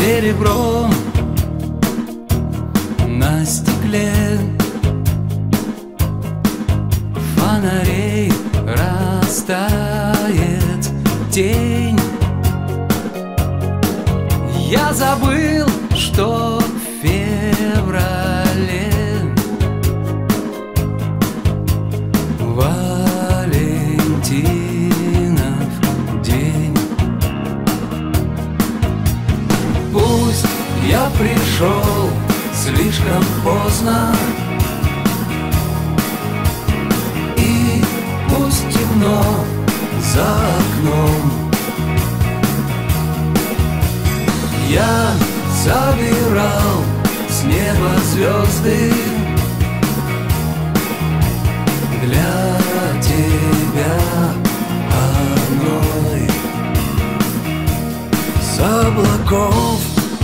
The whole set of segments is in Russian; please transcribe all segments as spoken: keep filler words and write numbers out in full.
серебром на стекле фонарей растает тень. Я забыл, что в феврале Валентинов день. Пусть я пришел слишком поздно, и пусть темно за окном. Я собирал с неба звезды для тебя одной. С облаков,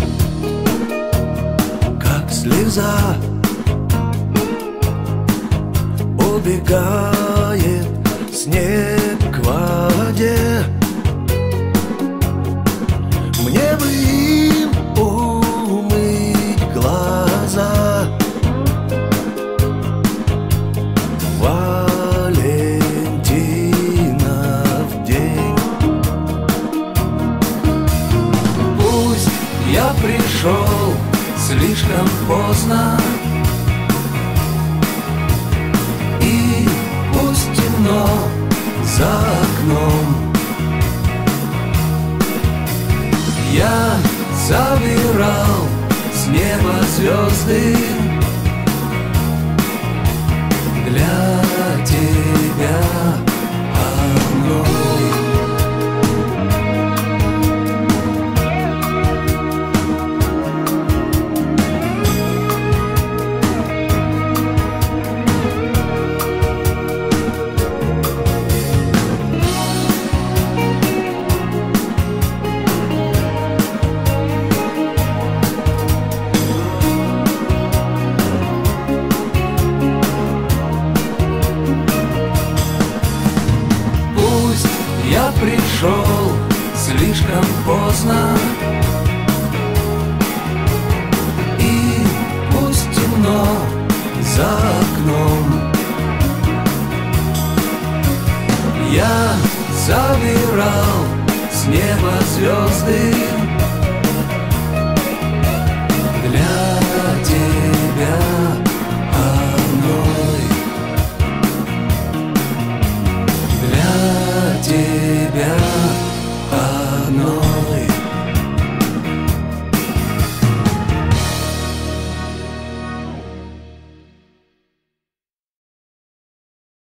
как слеза, убегает снег к воде. Мне бы им умыть глаза. Валентинов день. Пусть я пришел слишком поздно, и пусть темно за окном. Я собирал с неба звезды для тебя одной. Я пришел слишком поздно, и пусть темно за окном. Я собирал с неба звезды